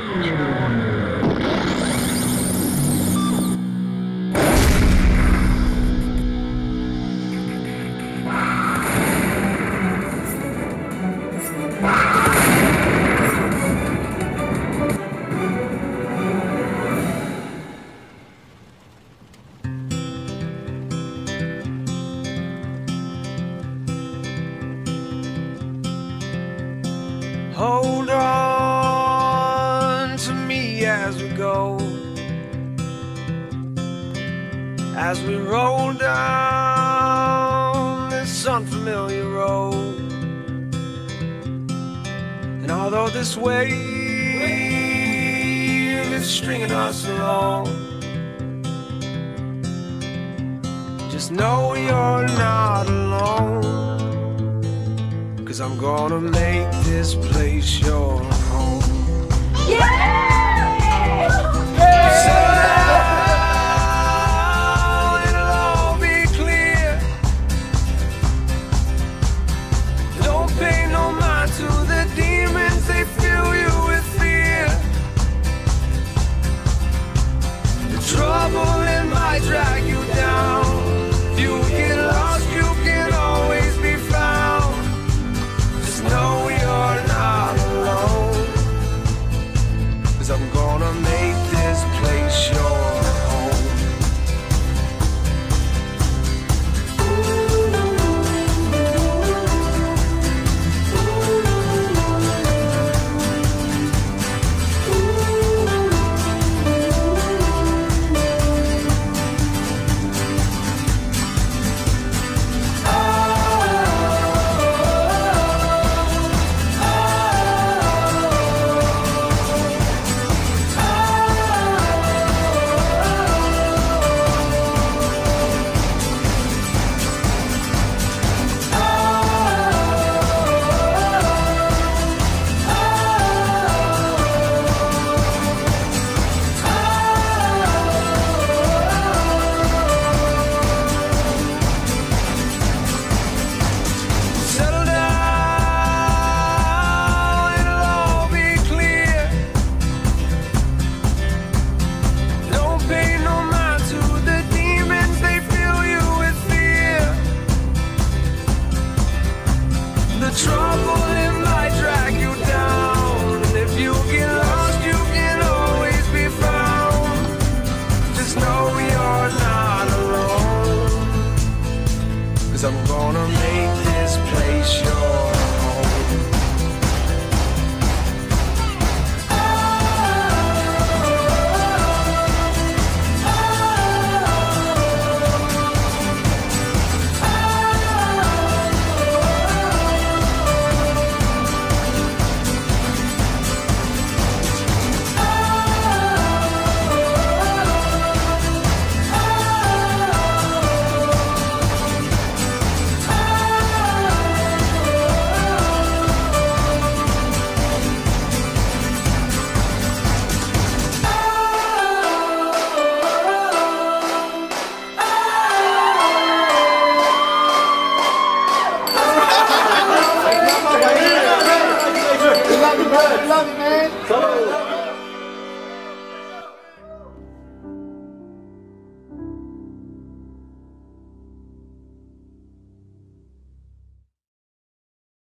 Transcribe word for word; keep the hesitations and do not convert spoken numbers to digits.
Hold on to me as we go, as we roll down this unfamiliar road. And although this wave is stringing us along, just know you're not alone, 'cause I'm gonna make this place your home. Yeah! Trouble it might drag you down. If you get lost, you can always be found. Just know you're not alone, 'cause I'm going